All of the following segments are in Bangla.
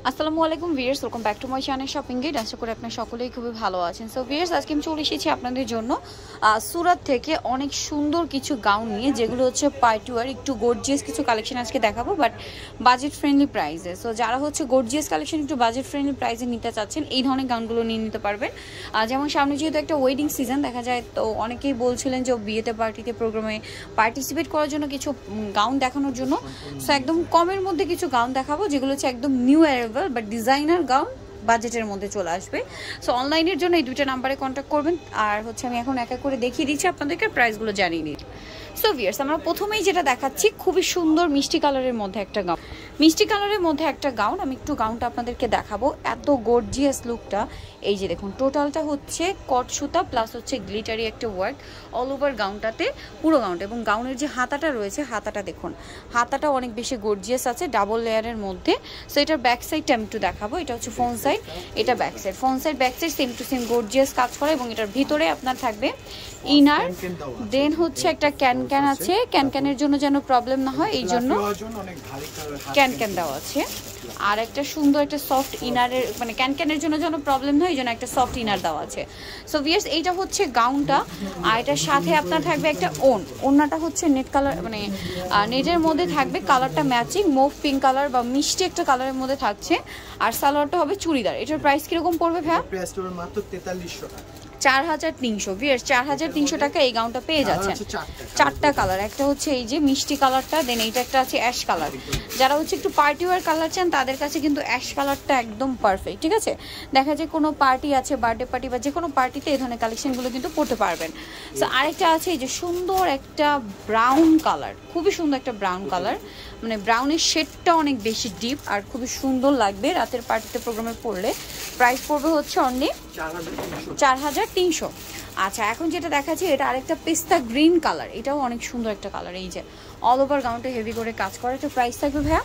আসসালামু আলাইকুম viewers, welcome back to my channel shopping guide. আশা করি আপনারা সকলেই খুবই ভালো আছেন। সো ভিউয়ার্স, আজকে আমি চলে এসেছি আপনাদের জন্য সুরাত থেকে অনেক সুন্দর কিছু গাউন নিয়ে, যেগুলো হচ্ছে পার্টি ওয়্যার, একটু গর্জিয়াস কিছু কালেকশন আজকে দেখাবো, বাট বাজেট ফ্রেন্ডলি প্রাইসে। সো যারা হচ্ছে গর্জিয়াস কালেকশন একটু বাজেট ফ্রেন্ডলি প্রাইসে নিতে চাচ্ছেন, এই ধরনের গাউনগুলো নিয়ে নিতে পারবেন। যেমন সামনে যেহেতু একটা ওয়েডিং সিজন দেখা যায়, তো অনেকেই বলছিলেন যে বিয়েতে পার্টিতে প্রোগ্রামে পার্টিসিপেট করার জন্য কিছু গাউন দেখানোর জন্য। সো একদম কমের মধ্যে কিছু গাউন দেখাবো, যেগুলো হচ্ছে একদম new arrival but designer gown, বাজেটের মধ্যে চলে আসবে। সো অনলাইনের জন্য এই দুটো নাম্বারে কন্ট্যাক্ট করবেন। আর হচ্ছে আমি এখন এক এক করে দেখিয়ে দিচ্ছি আপনাদেরকে, প্রাইসগুলো জানিয়ে নিই। সো ভিউয়ার্স, আমরা প্রথমেই যেটা দেখাচ্ছি খুবই সুন্দর মিষ্টি কালারের মধ্যে একটা গাউন। মিষ্টি কালারের মধ্যে একটা গাউন, আমি একটু গাউনটা আপনাদেরকে দেখাবো। এত গর্জিয়াস লুকটা, এই যে দেখুন, টোটালটা হচ্ছে কট সুতা প্লাস হচ্ছে গ্লিটারি একটা ওয়ার্ক অল ওভার গাউনটাতে, পুরো গাউনটা। এবং গাউনের যে হাতাটা রয়েছে, হাতাটা দেখুন, হাতাটা অনেক বেশি গর্জিয়াস আছে ডাবল লেয়ারের মধ্যে। সো এটার ব্যাক সাইডটা আমি একটু দেখাবো। এটা হচ্ছে ফ্রন্ট সাইড, এটা back side. Front side back side same to same gorgeous কাজ করা, এবং এটার ভিতরে আপনার থাকবে ইনার, দেন হচ্ছে একটা ক্যান আছে, ক্যানের জন্য যেন প্রবলেম না হয় এই জন্য ক্যান দেওয়া আছে। আর একটা সুন্দর একটা সফট ইনারের, মানে ক্যানের জন্য যেন প্রবলেম না হয় এই জন্য একটা সফট ইনার দেওয়া আছে। সো ভিউয়ার্স, এইটা হচ্ছে গাউনটা। আর এটার সাথে আপনার থাকবে একটা ওড়নাটা হচ্ছে নেট কালার, মানে নেটের মধ্যে থাকবে, কালারটা ম্যাচিং মুভ পিঙ্ক কালার বা মিষ্টি একটা কালারের মধ্যে থাকছে। আর সালোয়ারটা হবে চুড়িদার। এটার প্রাইস কিরকম পড়বে ভাইয়া? প্রাইসটা মাত্র 4300 টাকা, 4300। ভিউয়ার্স, 4300 টাকা এই গাউনটা পেয়ে যাচ্ছেন। চারটা কালার, একটা হচ্ছে এই যে মিষ্টি কালারটা, দেন এইটা একটা আছে অ্যাশ কালার। যারা হচ্ছে একটু পার্টি ওয়্যার কালার চান তাদের কাছে কিন্তু অ্যাশ কালারটা একদম পারফেক্ট। ঠিক আছে, দেখা যায় কোনো পার্টি আছে, বার্থডে পার্টি বা যে কোনো পার্টিতে এই ধরনের কালেকশনগুলো কিন্তু পড়তে পারবেন। সো আরেকটা আছে এই যে সুন্দর একটা ব্রাউন কালার, খুবই সুন্দর একটা ব্রাউন কালার, মানে ব্রাউনের শেডটা অনেক বেশি ডিপ আর খুবই সুন্দর লাগবে রাতের পার্টিতে প্রোগ্রামে পড়লে। প্রাইস পড়বে হচ্ছে অনলি 4300। আচ্ছা, এখন যেটা দেখাচ্ছি এটা আরেকটা পেস্তা গ্রিন কালার, এটাও অনেক সুন্দর একটা কালার। এই যে অল ওভার গাউনটা হেভি করে কাজ করে। এটা প্রাইস থাকবে ভাইয়া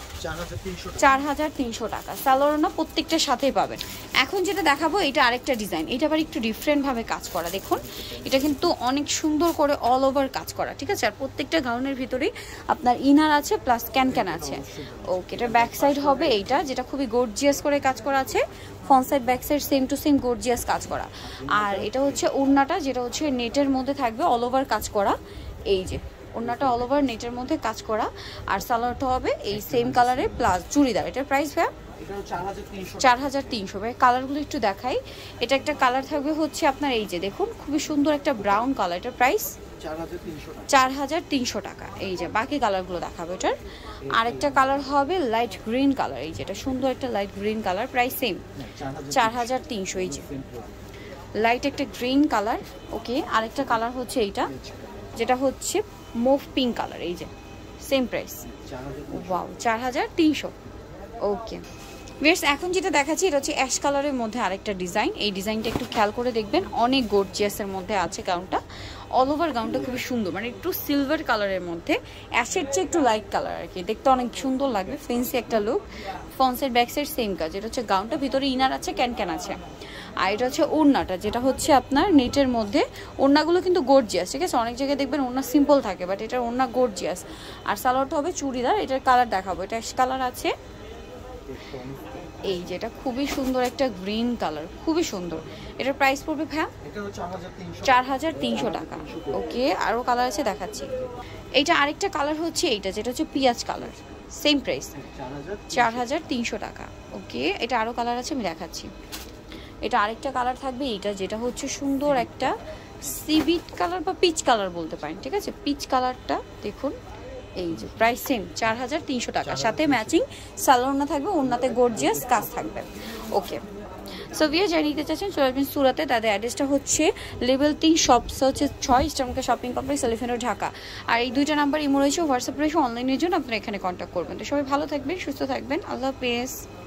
4300 টাকা। সালোয়ার না প্রত্যেকটার সাথেই পাবেন। এখন যেটা দেখাবো এটা আরেকটা ডিজাইন, এটা আবার একটু ডিফারেন্ট ভাবে কাজ করা। দেখুন, এটা কিন্তু অনেক সুন্দর করে অল ওভার কাজ করা। ঠিক আছে, আর প্রত্যেকটা গাউনের ভিতরেই আপনার ইনার আছে প্লাস ক্যান আছে। ওকে, এটা ব্যাক সাইড হবে এইটা, যেটা খুবই গর্জিয়াস করে কাজ করা আছে। Front side back side same to same gorgeous কাজ করা। আর এটা হচ্ছে ওড়নাটা, যেটা হচ্ছে নেটের মধ্যে থাকবে অল ওভার কাজ করা। এই যে ওড়নাটা অল ওভার নেটের মধ্যে কাজ করা। আর সালোয়ারটা হবে এই সেম কালারে প্লাস চুড়িদার। এটার প্রাইস ভাই 4300। ভাই কালারগুলো একটু দেখাই। এটা একটা কালার থাকবে হচ্ছে আপনার এই যে দেখুন, খুবই সুন্দর একটা ব্রাউন কালার। এটার প্রাইস 4300 টাকা। এই যে বাকি কালারগুলো দেখাবো। এটার আরেকটা কালার হবে লাইট গ্রিন কালার, এই যে এটা সুন্দর একটা light green colour, price same 4300। এই যে লাইট একটা গ্রিন কালার। ওকে, আরেকটা কালার হচ্ছে এইটা, যেটা হচ্ছে মুভ পিঙ্ক কালার। এই যে same price, wow 4300। Okay viewers, এখন যেটা দেখাচ্ছি এটা হচ্ছে অ্যাশ কালারের মধ্যে আরেকটা ডিজাইন। এই ডিজাইনটা একটু খেয়াল করে দেখবেন, অনেক গর্জিয়াসের মধ্যে আছে গাউনটা। অল ওভার গাউনটা খুবই সুন্দর, মানে একটু সিলভার কালারের মধ্যে, অ্যাশের চেয়ে একটু লাইট কালার আর কি, দেখতে অনেক সুন্দর লাগবে, ফেন্সি একটা look. Front side back side same কাজ। এটা হচ্ছে গাউনটা, ভিতরে ইনার আছে, ক্যান আছে। আর এটা হচ্ছে ওড়নাটা, যেটা হচ্ছে আপনার নেটের মধ্যে। ওড়নাগুলো কিন্তু গর্জিয়াস, ঠিক আছে, অনেক জায়গায় দেখবেন ওড়না সিম্পল থাকে, বাট এটার ওড়না গর্জিয়াস। আর সালোয়ারটা হবে চুড়িদার। এটার কালার দেখাবো, এটা অ্যাশ কালার আছে, এই যেটা খুবই সুন্দর একটা গ্রিন কালার, খুবই সুন্দর। এটার প্রাইস পড়বে ভাইয়া 4300 টাকা। ওকে, আরও কালার আছে দেখাচ্ছি। এইটা আরেকটা কালার হচ্ছে এইটা, যেটা হচ্ছে পিঁয়াজ কালার, সেম প্রাইস 4300 টাকা। ওকে, এটা আরও কালার আছে, আমি দেখাচ্ছি। এটা আরেকটা কালার থাকবে এইটা, যেটা হচ্ছে সুন্দর একটা সিভিট কালার বা পিচ কালার বলতে পারেন। ঠিক আছে, পিচ কালারটা দেখুন। এই যে প্রাইস সেম 4300 টাকা, সাথে ম্যাচিং সালোয়ার থাকবে, ওড়নাতে গর্জিয়াস কাজ থাকবে। ওকে, সো ভিউয়ার্স, যারা নিতে চাচ্ছেন চলে আসবেন সুরাতে। তাদের অ্যাড্রেসটা হচ্ছে লেভেল 3 শপস হচ্ছে 6 ইস্টার্নকে shopping complex, elephant road, Dhaka. আর এই দুইটা নাম্বার ইমো রয়েছে, হোয়াটসঅ্যাপ রয়েছে, অনলাইনের জন্য আপনারা এখানে কন্ট্যাক্ট করবেন। তো সবাই ভালো থাকবেন, সুস্থ থাকবেন, আল্লাহ হাফেজ।